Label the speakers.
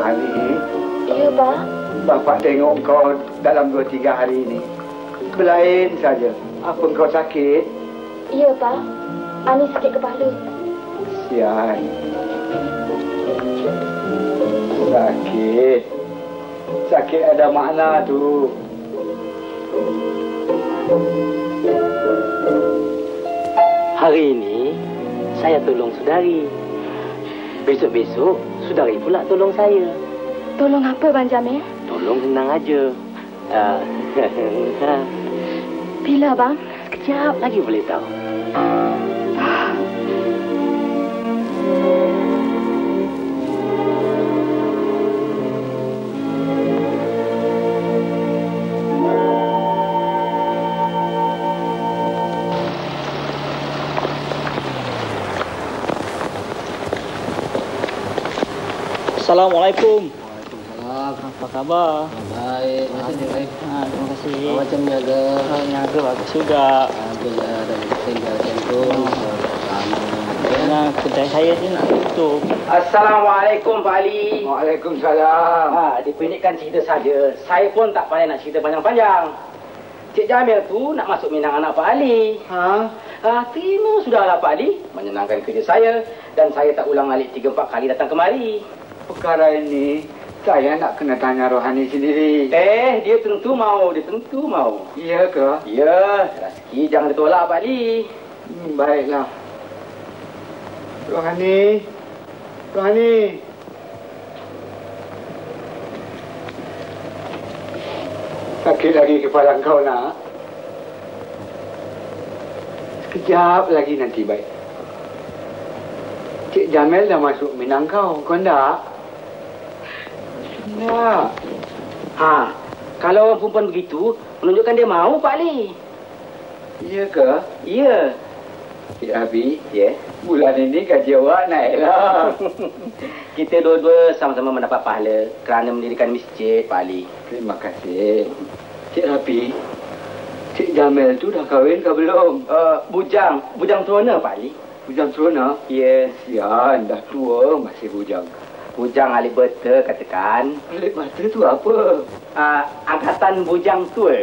Speaker 1: Ali.
Speaker 2: Ya, Pak.
Speaker 1: Bapak tengok kau dalam 2-3 hari ini. Berlain saja. Apa kau sakit?
Speaker 2: Ya, Pak. Ani sakit kepala.
Speaker 1: Kesian. Sakit. Sakit ada makna tu.
Speaker 3: Hari ini saya tolong saudari. Besok-besok saudari pula tolong saya.
Speaker 2: Tolong apa, Bang Jamil?
Speaker 3: Tolong senang aja.
Speaker 2: Bila, Bang?
Speaker 3: Sekejap lagi boleh tahu.
Speaker 4: Assalamualaikum.
Speaker 5: Waalaikumsalam.
Speaker 4: Apa kabar?
Speaker 5: Baik, baik.
Speaker 4: Terima kasih.
Speaker 5: Macam niaga.
Speaker 4: Niaga bagus juga.
Speaker 5: Alhamdulillah ada tinggal jantung.
Speaker 4: Karena kedai saya ni nak tutup.
Speaker 3: Assalamualaikum Pak Ali.
Speaker 1: Waalaikumsalam.
Speaker 3: Dipendekkan cerita saja. Saya pun tak pandai nak cerita panjang-panjang. Cik Jamil tu nak masuk minang anak Pak Ali. Terima sudahlah Pak Ali. Menyenangkan kerja saya. Dan saya tak ulang alik 3-4 kali datang kemari.
Speaker 1: Perkara ini saya nak kena tanya Rohani sendiri.
Speaker 3: Dia tentu mau. Dia tentu mau.
Speaker 1: Iya ke?
Speaker 3: Ya, rezeki jangan ditolak Pak Ali.
Speaker 1: Baiklah. Rohani. Rohani. Sakit lagi kepala kau nak? Sekejap lagi nanti baik. Cik Jamil dah masuk minang kau tak? Tak.
Speaker 3: Kalau orang perempuan begitu, menunjukkan dia mau Pak Ali.
Speaker 1: Iya ke?
Speaker 3: Ya.
Speaker 1: Cik Abi,
Speaker 3: Ya.
Speaker 1: bulan ini gaji awak naiklah.
Speaker 3: Kita dua-dua sama-sama mendapat pahala kerana mendirikan masjid Pak Ali.
Speaker 1: Terima kasih. Cik Abi, Cik Jamil tu dah kahwin ke belum?
Speaker 3: Bujang terona Pak Ali.
Speaker 1: Bujang serona?
Speaker 3: Ya.
Speaker 1: Sian, dah tua masih bujang.
Speaker 3: Bujang alik beta katakan.
Speaker 1: Pelik mata tu apa?
Speaker 3: Angkatan bujang tua.